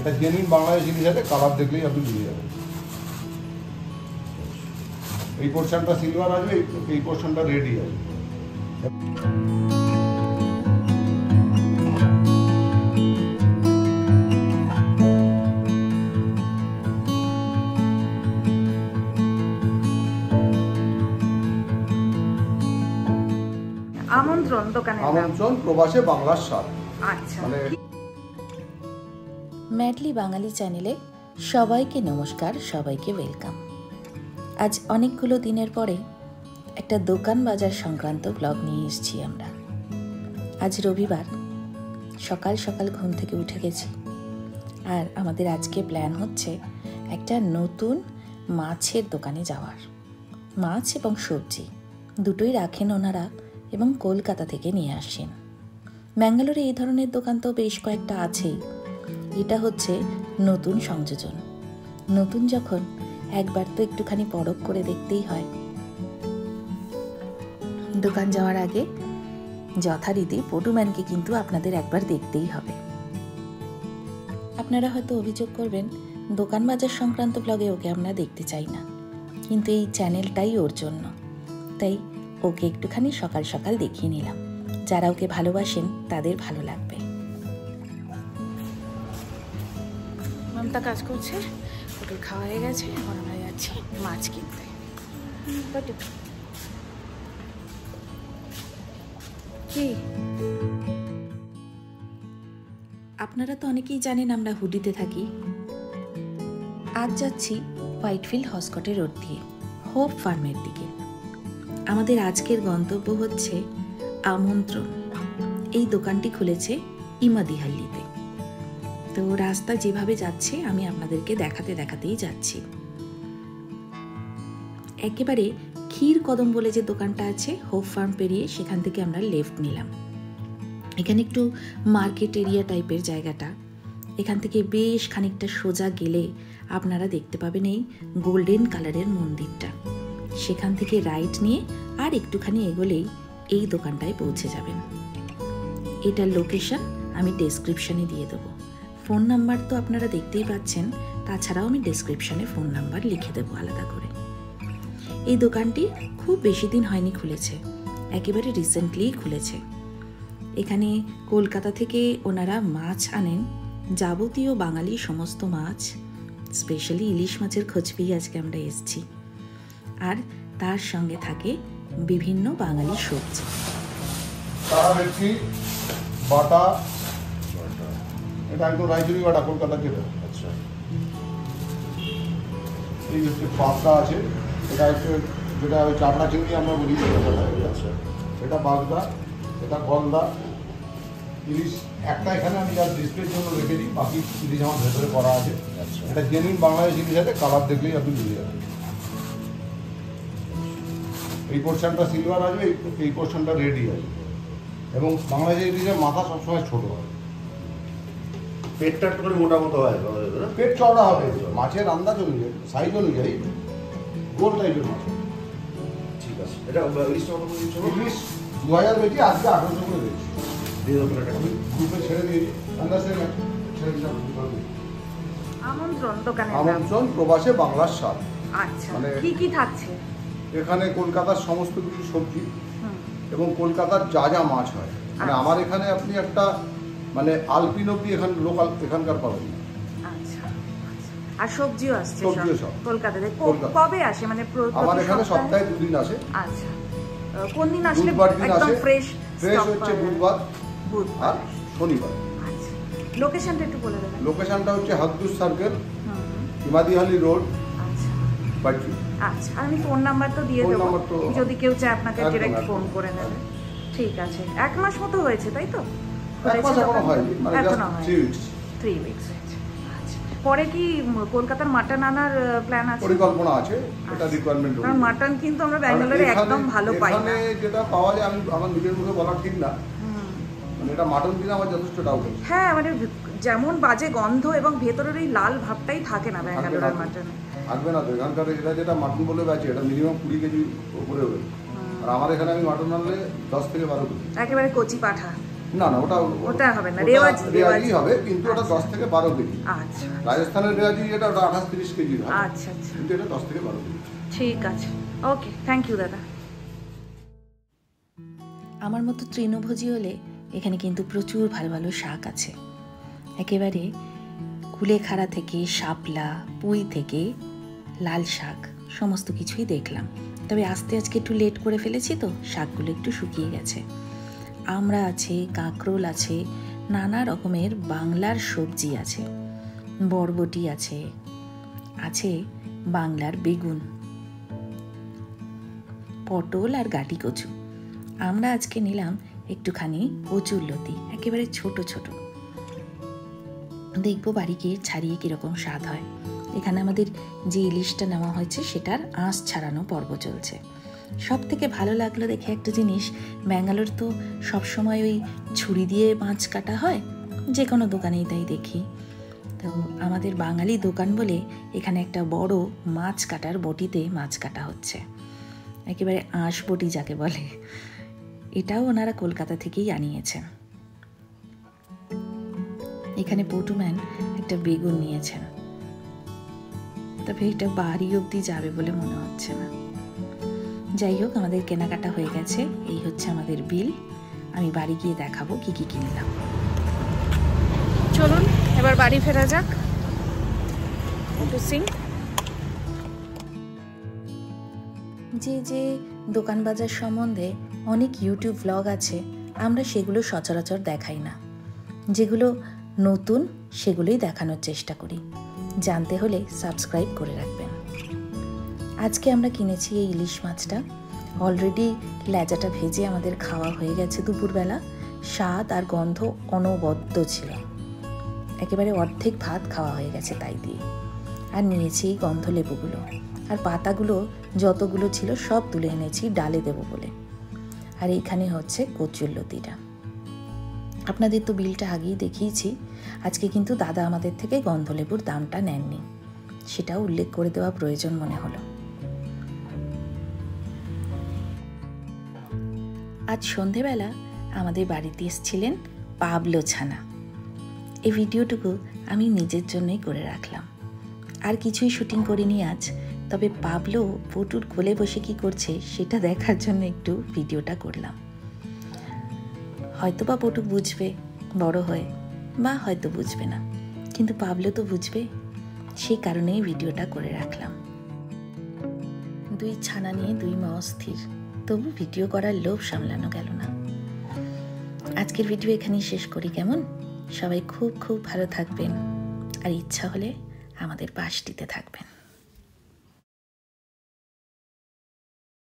এটা জেনুইন বাংলাদেশি জিনিস আছে, কালার দেখলেই আপনি বুঝে যাবেন। এই পোর্শনটা সিলভার আছে, এই পোর্শনটা রেডই আছে। আমন্ত্রণ দোকানে, আমন্ত্রণ প্রবাসে বাংলার স্বাদ। আচ্ছা, ম্যাডলি বাঙালি চ্যানেলে সবাইকে নমস্কার, সবাইকে ওয়েলকাম। আজ অনেকগুলো দিনের পরে একটা দোকান বাজার সংক্রান্ত ব্লগ নিয়ে এসেছি আমরা। আজ রবিবার, সকাল সকাল ঘুম থেকে উঠে গেছি, আর আমাদের আজকে প্ল্যান হচ্ছে একটা নতুন মাছের দোকানে যাওয়ার। মাছ এবং সবজি দুটোই রাখেন ওনারা এবং কলকাতা থেকে নিয়ে আসেন। ব্যাঙ্গালোরে এই ধরনের দোকান তো বেশ কয়েকটা আছেই, এটা হচ্ছে নতুন সংযোজন। নতুন যখন একবার তো একটুখানি পরখ করে দেখতেই হয়। দোকান যাওয়ার আগে যথারীতি পটুম্যানকে কিন্তু আপনাদের একবার দেখতেই হবে। আপনারা হয়তো অভিযোগ করবেন দোকান বাজার সংক্রান্ত ব্লগে ওকে আমরা দেখতে চাই না, কিন্তু এই চ্যানেলটাই ওর জন্য, তাই ওকে একটুখানি সকাল সকাল দেখিয়ে নিলাম। যারা ওকে ভালোবাসেন তাদের ভালো লাগবে। মমতা কাজ করছে, হোটেল খাওয়া হয়ে গেছে, এখন আমরা যাচ্ছি মাছ কিনতে। কি আপনারা তো অনেকেই জানেন আমরা হুডিতে থাকি। আজ যাচ্ছি হোয়াইটফিল্ড হসকটে রোড দিয়ে হোপ ফার্মের দিকে। আমাদের আজকের গন্তব্য হচ্ছে আমন্ত্রণ। এই দোকানটি খুলেছে ইমাদিহাল্লিতে। তো রাস্তা যেভাবে যাচ্ছে আমি আপনাদেরকে দেখাতেই যাচ্ছি। একেবারে ক্ষীর কদম বলে যে দোকানটা আছে, হোপ ফার্ম পেরিয়ে সেখান থেকে আমরা লেফট নিলাম। এখানে একটু মার্কেট এরিয়া টাইপের জায়গাটা। এখান থেকে বেশ খানিকটা সোজা গেলে আপনারা দেখতে পাবেন এই গোল্ডেন কালারের মন্দিরটা। সেখান থেকে রাইট নিয়ে আর একটুখানি এগোলেই এই দোকানটায় পৌঁছে যাবেন। এটার লোকেশন আমি ডেসক্রিপশনে দিয়ে দেবো। ফোন নাম্বার তো আপনারা দেখতেই পাচ্ছেন, তাছাড়াও আমি ডেসক্রিপশনে ফোন নাম্বার লিখে দেবো আলাদা করে। এই দোকানটি খুব বেশি দিন হয়নি খুলেছে, একেবারে রিসেন্টলিই খুলেছে। এখানে কলকাতা থেকে ওনারা মাছ আনেন, যাবতীয় বাঙালি সমস্ত মাছ, স্পেশালি ইলিশ মাছের খোঁজ পেয়ে আজকে আমরা এসেছি। আর তার সঙ্গে থাকে বিভিন্ন বাঙালি সবজি। তারা ভেটকি বাটা, এটা একদম রায়চুরি বাটা, কলকাতা যেটা। আচ্ছা, এই হচ্ছে পাবদা আছে, এটা হচ্ছে যেটা ওই চাপড়া চিংড়ি আমরা বলি। আচ্ছা, এটা বাগদা, এটা গলদা। ইলিশ একটা এখানে আমি যার ডিসপ্লের জন্য রেখে দিই, বাকি ইলিশ আমার ভেতরে করা আছে। আচ্ছা, এটা জেনুইন বাংলাদেশি জিনিস আছে, কালার দেখলেই আপনি বুঝে যাবেন। এই পোর্শনটা সিলভার আছে, এই পোর্শনটা রেডই আছে। এবং বাংলাদেশি ইলিশের মাথা সবসময় ছোট হয়, পেটটা একটু মোটা মতো হয়, পেট চওড়া হবে। মাছের আন্দাজ অনুযায়ী, সাইজ অনুযায়ী গোল টাইপের মাছ। ঠিক আছে, এটা ইলিশটা কত করে দিচ্ছ? ইলিশ 2000 বেশি, আজকে 1800 করে দিচ্ছি। আমি গ্রুপে ছেড়ে দিয়েছি, আন্দাজে ছেড়ে দিলাম। আমন্ত্রণ দোকানে, আমন্ত্রণ প্রবাসে বাংলার স্বাদ। আচ্ছা, মানে কি কি থাকছে এখানে? কলকাতার সমস্ত কিছু সবজি এবং কলকাতার যা যা মাছ হয়, মানে আমার এখানে আপনি একটা মানে আলপিন অব্দি এখানে লোকাল এখানকার পাবেন। আচ্ছা, আর সবজিও আসছে সবজিও সব কলকাতা থেকে। কবে আসে? মানে আমার এখানে সপ্তাহে 2 দিন আসে। আচ্ছা, কোন দিন আসলে একদম ফ্রেশ? ফ্রেশ হচ্ছে বুধবার আর শনিবার। আচ্ছা, লোকেশনটা একটু বলে দেবেন। লোকেশনটা হচ্ছে হাদদুস সার্কেল, ইমাদিহাল্লি রোড। আচ্ছা, বাড়ি। আচ্ছা, আমি ফোন নাম্বার তো দিয়ে দেবো, যদি কেউ চায় আপনাকে ডিরেক্ট ফোন করে নেবে। ঠিক আছে, 1 মাস মতো হয়েছে তাই তো? 1 মাস এখনো হয়নি, মানে জাস্ট 3 উইকস হয়েছে। আচ্ছা, পরে কি কলকাতার মাটন আনার প্ল্যান আছে? পরিকল্পনা আছে, এটা রিকোয়ারমেন্ট। কারণ মাটন কিন্তু আমরা ব্যাঙ্গালোরে একদম ভালো পাই না। এখানে যেটা পাওয়া যায় আমি আমার নিজের মুখে বলা ঠিক না, মানে এটা মাটন কিনা আমার যথেষ্ট ডাউট আছে। হ্যাঁ, মানে যেমন বাজে গন্ধ এবং ভেতরের এই লাল ভাবটাই থাকে না ব্যাঙ্গালোরের মাটনে। থাকবে না তো, এখানকার এটা যেটা মাটন বলে বেচে এটা মিনিমাম 20 কেজি উপরে হবে। আর আমার এখানে আমি মাটন আনলে 10 থেকে 12 কেজি। একেবারে কচি পাঠা। না না, ওটা হবে না, রেওয়াজি হবে, কিন্তু ওটা 10 থেকে 12 কেজি। আচ্ছা, রাজস্থানের রেওয়াজি যেটা ওটা 28-30 কেজি হয়। আচ্ছা আচ্ছা, কিন্তু এটা 10 থেকে 12 কেজি। ঠিক আছে, ওকে, থ্যাংক ইউ দাদা। আমার মতো তৃণভোজী হলে এখানে কিন্তু প্রচুর ভালো ভালো শাক আছে। একেবারে কুলেখাড়া থেকে শাপলা, পুঁই থেকে লাল শাক সমস্ত কিছুই দেখলাম। তবে আজকে একটু লেট করে ফেলেছি তো শাকগুলো একটু শুকিয়ে গেছে। আমড়া আছে, কাঁকরোল আছে, নানা রকমের বাংলার সবজি আছে, বরবটি আছে, আছে বাংলার বেগুন, পটল আর গাটি কচু। আমরা আজকে নিলাম একটুখানি কচুরলতি, একেবারে ছোট ছোট। দেখবো বাড়ি গিয়ে ছাড়িয়ে কীরকম স্বাদ হয়। এখানে আমাদের যে ইলিশটা নেওয়া হয়েছে সেটার আঁশ ছাড়ানো পর্ব চলছে। সব থেকে ভালো লাগলো দেখে একটা জিনিস, ব্যাঙ্গালোর তো সবসময় ওই ছুরি দিয়ে মাছ কাটা হয়, যে কোনো দোকানেই তাই দেখি। তো আমাদের বাঙালি দোকান বলে এখানে একটা বড় মাছ কাটার বটিতে মাছ কাটা হচ্ছে, একেবারে আঁশ বটি যাকে বলে। এটাও ওনারা কলকাতা থেকেই আনিয়েছেন। এখানে পটুম্যান একটা বেগুন নিয়েছেন, তবে এটা বাড়ি অবধি যাবে বলে মনে হচ্ছে না। যাই হোক, আমাদের কেনাকাটা হয়ে গেছে, এই হচ্ছে আমাদের বিল। আমি বাড়ি গিয়ে দেখাবো কি কি কিনলাম। চলুন এবার বাড়ি ফেরা যাক। যে যে দোকান বাজার সম্বন্ধে অনেক ইউটিউব ব্লগ আছে, আমরা সেগুলো সচরাচর দেখাই না। যেগুলো নতুন সেগুলোই দেখানোর চেষ্টা করি। জানতে হলে সাবস্ক্রাইব করে রাখবেন। আজকে আমরা কিনেছি এই ইলিশ মাছটা। অলরেডি লেজাটা ভেজে আমাদের খাওয়া হয়ে গেছে দুপুরবেলা। স্বাদ আর গন্ধ অনবদ্য ছিল, একেবারে অর্ধেক ভাত খাওয়া হয়ে গেছে তাই দিয়ে। আর নিয়েছি এই গন্ধ লেবুগুলো, আর পাতাগুলো যতগুলো ছিল সব তুলে এনেছি ডালে দেবো বলে। আর এইখানে হচ্ছে কচুরলতিটা। আপনাদের তো বিলটা আগেই দেখিয়েছি। আজকে কিন্তু দাদা আমাদের থেকে গন্ধলেবুর দামটা নেননি, সেটাও উল্লেখ করে দেওয়া প্রয়োজন মনে হলো। আজ সন্ধেবেলা আমাদের বাড়িতে এসেছিলেন পাবলো ছানা। এই ভিডিওটুকু আমি নিজের জন্যই করে রাখলাম, আর কিছুই শুটিং করিনি আজ। তবে পাবলো পটুর কোলে বসে কি করছে সেটা দেখার জন্য একটু ভিডিওটা করলাম। হয়তো বা পটু বুঝবে বড় হয়ে, বা হয়তো বুঝবে না, কিন্তু পাবলো তো বুঝবে, সেই কারণেই ভিডিওটা করে রাখলাম। দুই ছানা নিয়ে দুই মা অস্থির, তবু ভিডিও করার লোভ সামলানো গেল না। আজকের ভিডিও এখানেই শেষ করি, কেমন? সবাই খুব খুব ভালো থাকবেন, আর ইচ্ছা হলে আমাদের পাশটিতে থাকবেন।